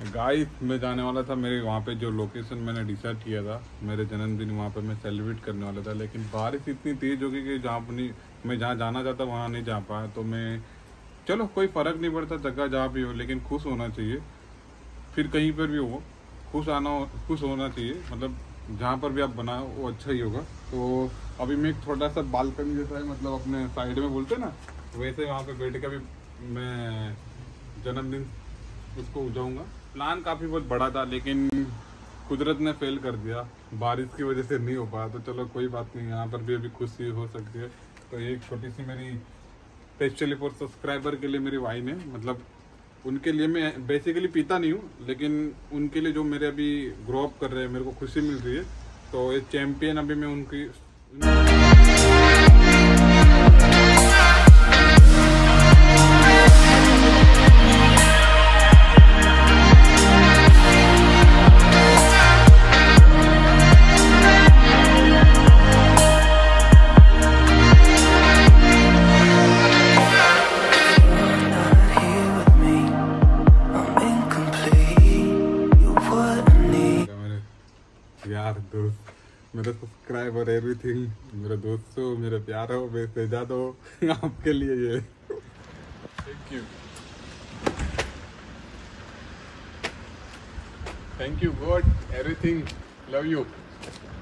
Guys मैं जाने वाला था मेरे वहाँ पे जो लोकेशन मैंने डिसाइड किया था, मेरे जन्मदिन वहाँ पे मैं सेलिब्रेट करने वाला था, लेकिन बारिश इतनी तेज़ हो गई कि जहाँ नहीं मैं जहाँ जाना चाहता वहाँ नहीं जा पाया। तो मैं चलो कोई फ़र्क नहीं पड़ता जगह जहाँ भी हो, लेकिन खुश होना चाहिए। फिर कहीं पर भी हो खुश होना चाहिए, मतलब जहाँ पर भी आप बनाओ वो अच्छा ही होगा। तो अभी मैं एक थोड़ा सा बालकनी जैसा है, मतलब अपने साइड में बोलते ना, वैसे वहाँ पे बैठ के अभी मैं जन्मदिन उसको उजाऊंगा। प्लान काफ़ी बहुत बड़ा था, लेकिन कुदरत ने फेल कर दिया, बारिश की वजह से नहीं हो पाया। तो चलो कोई बात नहीं, यहाँ पर भी अभी खुशी हो सकती है। तो एक छोटी सी मेरी स्पेशली फॉर सब्सक्राइबर के लिए मेरी वाइन है, मतलब उनके लिए मैं बेसिकली पीता नहीं हूँ, लेकिन उनके लिए जो मेरे अभी ग्रो अप कर रहे हैं मेरे को खुशी मिल रही है। तो ये चैम्पियन अभी मैं उनकी यार दोस्त, मेरा सब्सक्राइबर एवरीथिंग, मेरे दोस्तों, मेरे प्यारो, मेरे शहजादो, आपके लिए ये thank you God everything, love you.